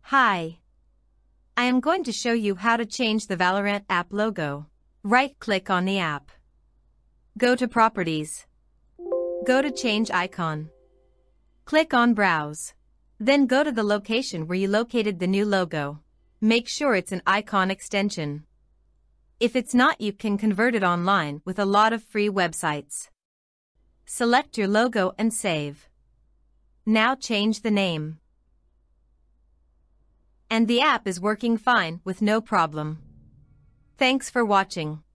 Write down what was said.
Hi. I am going to show you how to change the Valorant app logo. Right-click on the app. Go to Properties. Go to Change Icon. Click on Browse. Then go to the location where you located the new logo. Make sure it's an icon extension. If it's not, you can convert it online with a lot of free websites. Select your logo and save. Now change the name. And the app is working fine with no problem. Thanks for watching.